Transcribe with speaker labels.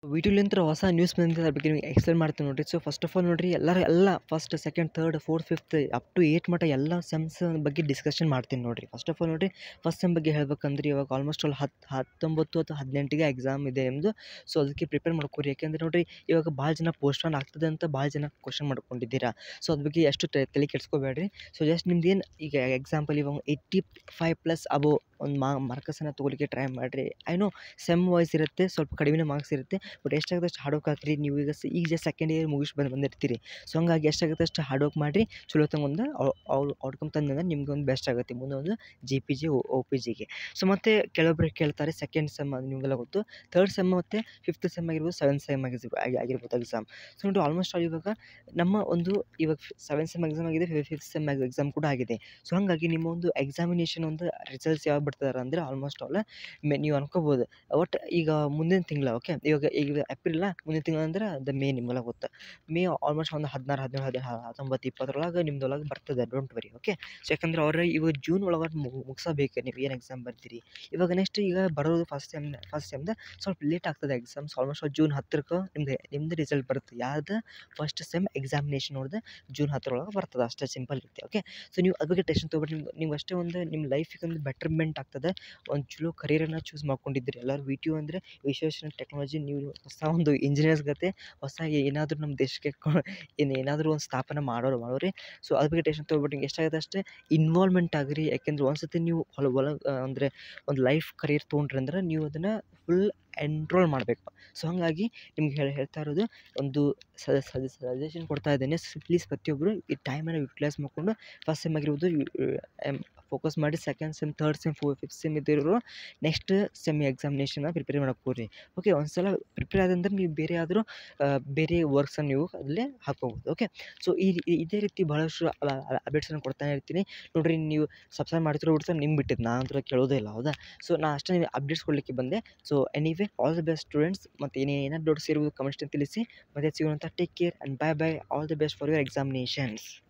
Speaker 1: ವಿಟಿಯುಲಿಂತ್ರ ಹೊಸ ನ್ಯೂಸ್ ಬಂದಿದೆ, ಅದ್ರ ಬಗ್ಗೆ ನಿಮಗೆ ಎಕ್ಸ್ಪ್ಲೇನ್ ಮಾಡ್ತೀನಿ ನೋಡಿರಿ. ಸೊ ಫಸ್ಟ್ ಆಫ್ ಆಲ್ ನೋಡಿರಿ, ಎಲ್ಲ first, second, third, fourth, fifth up to 8 ಮಟ್ಟ ಎಲ್ಲ ಸೆಮ್ಸ್ ಬಗ್ಗೆ ಡಿಸ್ಕಷನ್ ಮಾಡ್ತೀನಿ ನೋಡಿರಿ. ಫಸ್ಟ್ ಆಫ್ ಆಲ್ ನೋಡಿರಿ, ಫಸ್ಟ್ ಸೆಮ್ ಬಗ್ಗೆ ಹೇಳ್ಬೇಕಂದ್ರೆ ಇವಾಗ ಆಲ್ಮೋಸ್ಟ್ ಆಲ್ 19 ಅಥವಾ 18ಗೆ ಎಕ್ಸಾಮ್ ಇದೆ ನಿಮ್ಮದು. ಸೊ ಅದಕ್ಕೆ ಪ್ರಿಪೇರ್ ಮಾಡ್ಕೊರಿ. ಯಾಕೆಂದರೆ ನೋಡಿರಿ, ಇವಾಗ ಭಾಳ ಜನ ಪೋಸ್ಟ್ಪೋನ್ ಆಗ್ತದೆ ಅಂತ ಭಾಳ ಜನ ಕ್ವಶನ್ ಮಾಡ್ಕೊಂಡಿದ್ದೀರಾ. ಸೊ ಅದ್ರ ಬಗ್ಗೆ ಎಷ್ಟು ತಲೆ ಕೆಡಿಸ್ಕೋಬೇಡ್ರಿ. ಸೊ ಜಸ್ಟ್ ನಿಮ್ದು ಏನು ಈಗ ಎಕ್ಸಾಂಪಲ್ ಇವಾಗ 85+ ಅಬೋವ್ ಒಂದು ಮಾರ್ಕಸನ್ನು ತೊಗೊಲಿಕ್ಕೆ ಟ್ರೈ ಮಾಡಿರಿ. ಐ ನೋ ಸೆಮ್ ವೈಸ್ ಇರುತ್ತೆ, ಸ್ವಲ್ಪ ಕಡಿಮೆ ಮಾರ್ಕ್ಸ್ ಇರುತ್ತೆ, ಬಟ್ ಎಷ್ಟಾಗುತ್ತೆ ಅಷ್ಟು ಹಾರ್ಡ್ ವರ್ಕ್ ಹಾಕ್ರಿ. ನೀವು ಈಗ ಜಸ್ಟ್ ಸೆಕೆಂಡ್ ಇಯರ್ ಬಂದಿರ್ತೀರಿ. ಸೊ ಹಂಗಾಗಿ ಎಷ್ಟಾಗುತ್ತೆ ಅಷ್ಟು ಹಾರ್ಡ್ ವರ್ಕ್ ಮಾಡಿರಿ. ಚಲೋ ತಗೊಂಡು ಔಟ್ಕಮ್ ತಂದಂದ್ರೆ ನಿಮ್ಗೆ ಒಂದು ಬೆಸ್ಟ್ ಆಗುತ್ತೆ ಮುಂದೆ ಒಂದು JPG OPGಗೆ. ಸೊ ಮತ್ತು ಕೆಲವೊಬ್ಬರು ಕೇಳ್ತಾರೆ ಸೆಕೆಂಡ್ ಸೆಮ್, ಅದು ನಿಮಗೆಲ್ಲ ಗೊತ್ತು. ಥರ್ಡ್ ಸೆಮ್ ಮತ್ತು ಫಿಫ್ತ್ ಸೆಮ್ ಆಗಿರ್ಬೋದು, ಸೆವೆಂತ್ ಸೆಮ್ ಆಗಿರ್ಬೋದು ಎಕ್ಸಾಮ್. ಸೊ ನೋಡಿ ಆಲ್ಮೋಸ್ಟ್ ಆಲ್ ಇವಾಗ ನಮ್ಮ ಒಂದು ಇವಾಗ 7th ಸೆಮ್ ಎಕ್ಸಾಮ್ ಆಗಿದೆ, 5th ಸೆಮ್ ಎಕ್ಸಾಮ್ ಕೂಡ ಆಗಿದೆ. ಸೊ ಹಾಗಾಗಿ ನಿಮ್ಮ ಒಂದು ಎಕ್ಸಾಮಿನೇಷನ್ ಒಂದು ರಿಸಲ್ಟ್ಸ್ ಯಾವಾಗ ಬಿಡ್ತಾರೆ ಅಂದರೆ ಆಲ್ಮೋಸ್ಟ್ ಆಲ್ ನೀವು ಅನ್ಕೋಬೋದು ಒಟ್ಟು ಈಗ ಮುಂದಿನ ತಿಂಗಳು. ಓಕೆ, ಈಗ ಏಪ್ರಿಲ್ ಮುಂದಿನ ತಿಂಗಳು ಅಂದ್ರೆ ಅದು ಮೇ, ನಿಮಗೆಲ್ಲ ಗೊತ್ತು. ಮೇ ಆಲ್ಮೋಸ್ಟ್ ಒಂದು 16, 17, 19, 20 ನಿಮ್ದೊಳಗೆ ಬರ್ತದೆ. Don't worry. ಓಕೆ, ಸೊ ಯಾಕಂದ್ರೆ ಅವ್ರು ಇವಾಗ ಜೂನ್ ಒಳಗೆ ಮುಗಿಸಬೇಕು ನೀವು ಏನು ಎಕ್ಸಾಮ್ ಬರ್ತೀರಿ. ಇವಾಗ ನೆಕ್ಸ್ಟ್ ಈಗ ಬರೋದು ಫಸ್ಟ್ ಸೆಮ್ದು ಸ್ವಲ್ಪ ಲೇಟ್ ಆಗ್ತದೆ ಎಕ್ಸಾಮ್ಸ್. ಆಲ್ಮೋಸ್ಟ್ ಜೂನ್ 10ಕ್ಕೆ ನಿಮ್ದು ರಿಸಲ್ಟ್ ಬರುತ್ತೆ. ಯಾವ್ದು ಫಸ್ಟ್ ಸೆಮ್ ಎಕ್ಸಾಮಿನೇಷನ್ ನೋಡಿದೆ ಜೂನ್ 10 ಒಳಗೆ ಬರ್ತದೆ. ಅಷ್ಟೇ ಸಿಂಪಲ್ ಇರುತ್ತೆ. ಓಕೆ, ಸೊ ನೀವು ಅದ್ರ ಬಗ್ಗೆ ಟೆನ್ಷನ್ ತೊಗೊಬೇಡಿ. ನೀವು ಅಷ್ಟೇ ಒಂದು ನಿಮ್ಮ ಲೈಫಿಗೆ ಒಂದು ಬೆಟರ್ಮೆಂಟ್ ಆಗ್ತದೆ. ಒಂದು ಚಲೋ ಕರಿಯರನ್ನು ಚೂಸ್ ಮಾಡ್ಕೊಂಡಿದ್ದೀರಿ ಎಲ್ಲರೂ. VTU ಅಂದರೆ ವಿಶ್ವೇಶ್ವರ ಟೆಕ್ನಾಲಜಿ. ನೀವು ಹೊಸ ಒಂದು ಇಂಜಿನಿಯರ್ಸ್ ಗತೆ ಹೊಸ ಏನಾದರೂ ನಮ್ಮ ದೇಶಕ್ಕೆ ಏನಾದರೂ ಒಂದು ಸ್ಥಾಪನೆ ಮಾಡೋರಿ. ಸೊ ಅದ್ರ ಬಗ್ಗೆ ಟೆನ್ಷನ್ ತೊಗೊಬೇಡಿ. ನಿಮ್ಗೆ ಎಷ್ಟಾಗುತ್ತೆ ಅಷ್ಟೇ ಇನ್ವಾಲ್ವ್ಮೆಂಟ್ ಆಗಿರಿ. ಯಾಕೆಂದ್ರೆ ಒಂದು ಸತಿ ನೀವು ಅಂದರೆ ಒಂದು ಲೈಫ್ ಕರಿಯರ್ ತೊಗೊಂಡ್ರಿ ಅಂದ್ರೆ ನೀವು ಅದನ್ನು ಫುಲ್ ಎನ್ರೋಲ್ ಮಾಡಬೇಕು. ಸೊ ಹಾಗಾಗಿ ನಿಮ್ಗೆ ಹೇಳ್ತಾ ಇರೋದು ಒಂದು ಸಜೆಷನ್ ಕೊಡ್ತಾ ಇದ್ದೇನೆ. ಪ್ಲೀಸ್ ಪ್ರತಿಯೊಬ್ಬರು ಈ ಟೈಮನ್ನು ಯುಟಿಲೈಸ್ ಮಾಡಿಕೊಂಡು ಫಸ್ಟ್ ಸೆಮ್ ಆಗಿರ್ಬೋದು ಫೋಕಸ್ ಮಾಡಿ. Second sem, third sem, fifth sem ಇದ್ದಿರೋರು ನೆಕ್ಸ್ಟ್ ಸೆಮ್ ಎಕ್ಸಾಮಿನೇಷನ್ನ ಪ್ರಿಪೇರ್ ಮಾಡಕ್ಕೆ ಹೋಗ್ರಿ. ಓಕೆ, ಒಂದು ಸಲ ಪ್ರಿಪೇರ್ ಆದಂದ್ರೆ ನೀವು ಬೇರೆ ವರ್ಕ್ಸನ್ನು ನೀವು ಅಲ್ಲೇ ಹಾಕ್ಕೋಬೋದು. ಓಕೆ, ಸೊ ಇದೇ ರೀತಿ ಭಾಳಷ್ಟು ಅಪ್ಡೇಟ್ಸನ್ನು ಕೊಡ್ತಾನೆ ಇರ್ತೀನಿ ನೋಡಿರಿ. ನೀವು ಸಬ್ಸ್ಕ್ರೈಬ್ ಮಾಡ್ತಿರೋ ನಿಮ್ಗೆ ಬಿಟ್ಟಿದ್ದು, ನಾನು ಅಂತೂ ಕೇಳೋದೇ ಇಲ್ಲ. ಹೌದಾ? ಸೊ ನಾನು ಅಷ್ಟೇ ನಿಮಗೆ ಅಪ್ಡೇಟ್ಸ್ ಕೊಡಲಿಕ್ಕೆ ಬಂದೆ. So anyway all the best students. ಮತ್ತು ಏನಾದ್ರು ಡೌಟ್ಸ್ ಇರ್ಬೋದು ಕಮೆಂಟ್ಸ್ ತಿಳಿಸಿ. ಮತ್ತೆ ಸಿಗೋಣ. Take care and bye. All the best for your examinations.